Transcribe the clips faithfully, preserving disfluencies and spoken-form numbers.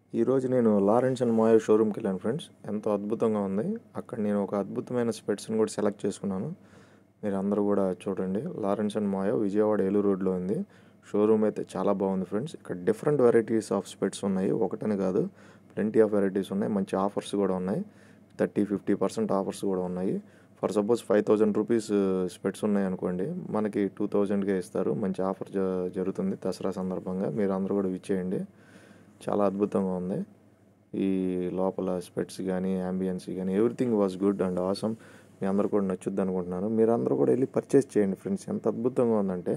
ఈరోజు నేను Lawrence and మాయో షోరూమ్కి వెళ్ళాను ఫ్రెండ్స్. ఎంతో అద్భుతంగా ఉంది. అక్కడ నేను ఒక అద్భుతమైన స్పెట్స్ని కూడా సెలెక్ట్ చేసుకున్నాను. మీరు అందరూ కూడా చూడండి. Lawrence and Mayo Vijayawada Eluru రోడ్లో ఉంది. షోరూమ్ అయితే చాలా బాగుంది ఫ్రెండ్స్. ఇక్కడ డిఫరెంట్ వెరైటీస్ ఆఫ్ స్పెట్స్ ఉన్నాయి. ఒకటని కాదు, ప్లెంటీ ఆఫ్ వెరైటీస్ ఉన్నాయి. మంచి ఆఫర్స్ కూడా ఉన్నాయి. థర్టీ ఫిఫ్టీ పర్సెంట్ ఆఫర్స్ కూడా ఉన్నాయి. For suppose five thousand rupees specs ఉన్నాయి అనుకోండి, మనకి టూ థౌజండ్కే ఇస్తారు. మంచి ఆఫర్ జ జరుగుతుంది దసరా సందర్భంగా. మీరు అందరూ కూడా విచ్చేయండి. చాలా అద్భుతంగా ఉంది. ఈ లోపల స్పెట్స్ కానీ, యాంబియన్స్ కానీ, everything was good and awesome. మీ అందరూ కూడా నచ్చుద్ది అనుకుంటున్నాను. మీరు అందరూ కూడా వెళ్ళి పర్చేస్ చేయండి ఫ్రెండ్స్. ఎంత అద్భుతంగా ఉందంటే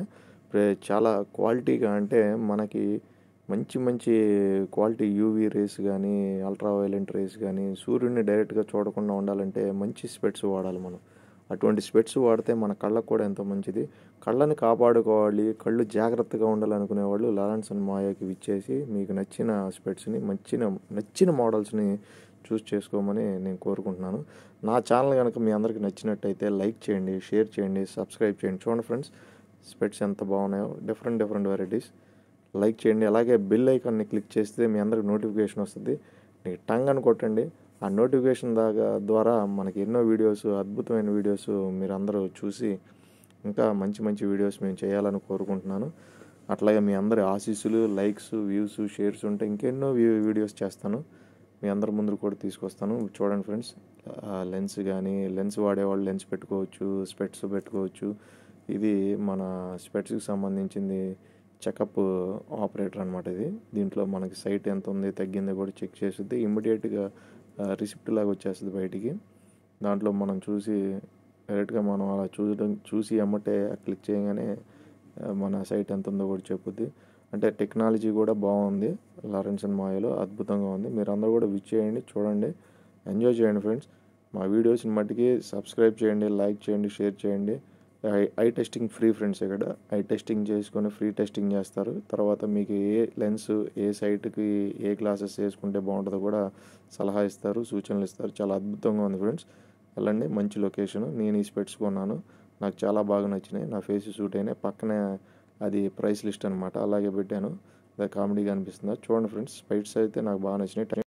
చాలా క్వాలిటీగా, అంటే మనకి మంచి మంచి క్వాలిటీ యూవీ రేస్ కానీ, అల్ట్రా వైలెంట్ రేస్ కానీ, సూర్యుడిని డైరెక్ట్గా చూడకుండా ఉండాలంటే మంచి స్పెట్స్ వాడాలి మనం. అటువంటి స్పెట్స్ వాడితే మన కళ్ళకు కూడా ఎంతో మంచిది. కళ్ళని కాపాడుకోవాలి, కళ్ళు జాగ్రత్తగా ఉండాలనుకునే వాళ్ళు లారెన్స్ అండ్ మాయోకి విచ్చేసి మీకు నచ్చిన స్పెట్స్ని, నచ్చిన నచ్చిన మోడల్స్ని చూస్ చేసుకోమని నేను కోరుకుంటున్నాను. నా ఛానల్ కనుక మీ అందరికీ నచ్చినట్టయితే లైక్ చేయండి, షేర్ చేయండి, సబ్స్క్రైబ్ చేయండి. చూడండి ఫ్రెండ్స్, స్పెట్స్ ఎంత బాగున్నాయో, డిఫరెంట్ డిఫరెంట్ వెరైటీస్. లైక్ చేయండి. అలాగే బెల్ ఐకాన్ని క్లిక్ చేస్తే మీ అందరికి నోటిఫికేషన్ వస్తుంది. మీకు టంగ్ అని కొట్టండి. ఆ నోటిఫికేషన్ దాకా ద్వారా మనకి ఎన్నో వీడియోస్, అద్భుతమైన వీడియోస్ మీరు అందరూ చూసి ఇంకా మంచి మంచి వీడియోస్ మేము చేయాలని కోరుకుంటున్నాను. అట్లాగే మీ అందరి ఆశీస్సులు, లైక్స్, వ్యూస్, షేర్స్ ఉంటే ఇంకెన్నో వీడియోస్ చేస్తాను. మీ అందరి ముందు కూడా తీసుకొస్తాను. చూడండి ఫ్రెండ్స్, లెన్స్ కానీ, లెన్స్ వాడేవాళ్ళు లెన్స్ పెట్టుకోవచ్చు, స్పెట్స్ పెట్టుకోవచ్చు. ఇది మన స్పెట్స్కి సంబంధించింది చెకప్ ఆపరేటర్ అనమాట. ఇది దీంట్లో మనకి సైట్ ఎంత ఉంది, తగ్గింది కూడా చెక్ చేస్తుంది. ఇమ్మీడియట్గా రిసిప్ట్ లాగా వచ్చేస్తుంది బయటికి. దాంట్లో మనం చూసి డైరెక్ట్గా మనం అలా చూడడం చూసి అమ్మటే క్లిక్ చేయగానే మన సైట్ ఎంత ఉందో కూడా చెప్పుద్ది. అంటే టెక్నాలజీ కూడా బాగుంది. లారెన్స్ అండ్ మాయోలో అద్భుతంగా ఉంది. మీరు అందరూ కూడా విచ్ చేయండి, చూడండి, ఎంజాయ్ చేయండి ఫ్రెండ్స్. మా వీడియోస్ని మట్టికి సబ్స్క్రైబ్ చేయండి, లైక్ చేయండి, షేర్ చేయండి. Eye eye testing free friends. ఇక్కడ ఐ టెస్టింగ్ చేసుకొని ఫ్రీ టెస్టింగ్ చేస్తారు. తర్వాత మీకు ఏ లెన్స్, ఏ సైట్కి ఏ గ్లాసెస్ వేసుకుంటే బాగుంటుందో కూడా సలహా ఇస్తారు, సూచనలు ఇస్తారు. చాలా అద్భుతంగా ఉంది ఫ్రెండ్స్. వెళ్ళండి, మంచి లొకేషన్. నేను ఈ స్పెట్స్ కొన్నాను, నాకు చాలా బాగా నచ్చినాయి, నా ఫేస్ సూట్ అయినాయి. పక్కనే అది ప్రైస్ లిస్ట్ అనమాట, అలాగే పెట్టాను. అది కామెడీగా అనిపిస్తుంది. చూడండి ఫ్రెండ్స్, స్పెట్స్ అయితే నాకు బాగా నచ్చినాయి.